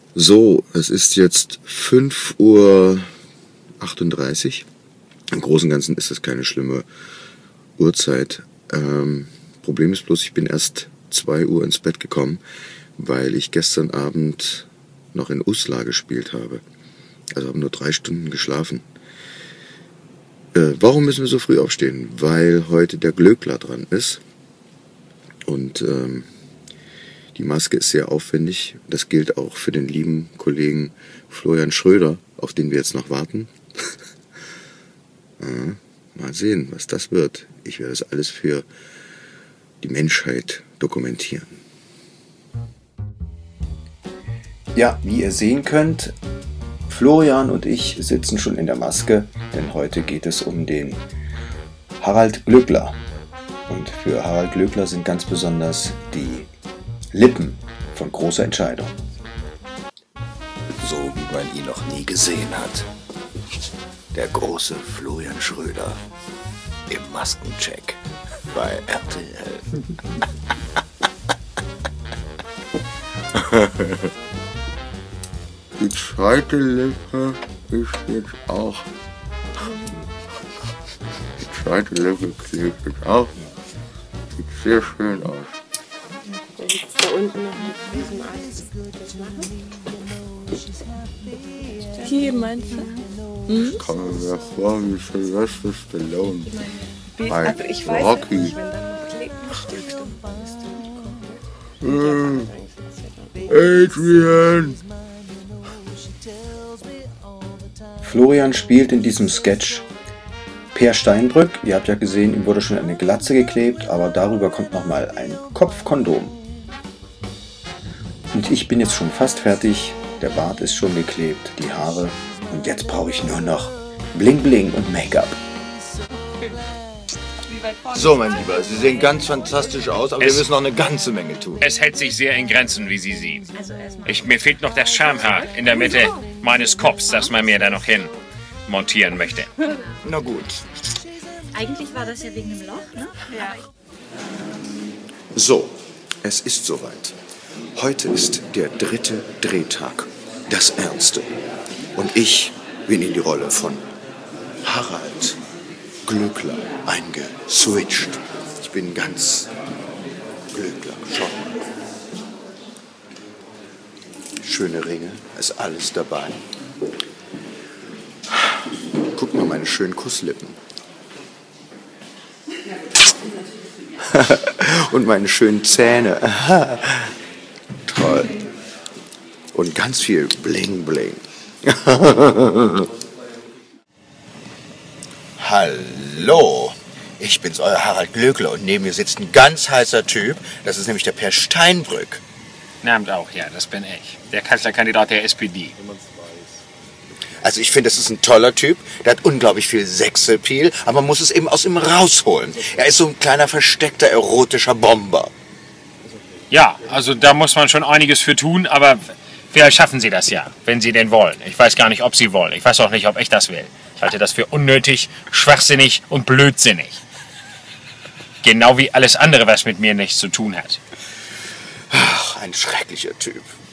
So, es ist jetzt 5:38 Uhr. Im Großen und Ganzen ist das keine schlimme Uhrzeit. Problem ist bloß, ich bin erst 2 Uhr ins Bett gekommen, weil ich gestern Abend noch in Uslar gespielt habe. Also habe nur 3 Stunden geschlafen. Warum müssen wir so früh aufstehen? Weil heute der Glöckler dran ist. Und die Maske ist sehr aufwendig. Das gilt auch für den lieben Kollegen Florian Schröder, auf den wir jetzt noch warten. Ja, mal sehen, was das wird. Ich werde das alles für die Menschheit dokumentieren. Ja, wie ihr sehen könnt, Florian und ich sitzen schon in der Maske, denn heute geht es um den Harald Glöckler. Und für Harald Glöckler sind ganz besonders die Lippen von großer Entscheidung. So wie man ihn noch nie gesehen hat. Der große Florian Schröder im Maskencheck bei RTL. Die zweite Lippe ist jetzt auch. Die zweite Lippe klebt jetzt auch. Sieht sehr schön aus. Da liegt da unten noch mit diesem Eis. Hier meinst du? Ich komme mir vor wie Sylvester Stallone. Bei Ich weiß Rocky. nicht, wenn dann noch Klebestift und alles Adrian! Florian spielt in diesem Sketch Per Steinbrück. Ihr habt ja gesehen, ihm wurde schon eine Glatze geklebt, aber darüber kommt nochmal ein Kopfkondom. Und ich bin jetzt schon fast fertig. Der Bart ist schon geklebt, die Haare. Und jetzt brauche ich nur noch Bling Bling und Make-up. So, mein Lieber, Sie sehen ganz fantastisch aus, aber wir müssen noch eine ganze Menge tun. Es hält sich sehr in Grenzen, wie Sie sehen. Mir fehlt noch das Schamhaar in der Mitte meines Kopfs, das man mir da noch hin montieren möchte. Na gut. Eigentlich war das ja wegen dem Loch, ne? Ja. So, es ist soweit. Heute ist der 3. Drehtag, das Ernste. Und ich bin in die Rolle von Harald Glöckler eingeswitcht. Ich bin ganz Glöckler schon. Schöne Ringe, ist alles dabei. Guck mal, meine schönen Kusslippen. Und meine schönen Zähne. Toll. Und ganz viel Bling Bling. Hallo, ich bin's, euer Harald Glöckler, und neben mir sitzt ein ganz heißer Typ. Das ist nämlich der Per Steinbrück. Namens auch, ja, das bin ich. Der Kanzlerkandidat der SPD. Also ich finde, das ist ein toller Typ. Der hat unglaublich viel Sexappeal, aber man muss es eben aus ihm rausholen. Er ist so ein kleiner, versteckter, erotischer Bomber. Ja, also da muss man schon einiges für tun, aber vielleicht schaffen Sie das ja, wenn Sie denn wollen. Ich weiß gar nicht, ob Sie wollen. Ich weiß auch nicht, ob ich das will. Ich halte das für unnötig, schwachsinnig und blödsinnig. Genau wie alles andere, was mit mir nichts zu tun hat. Ach, ein schrecklicher Typ.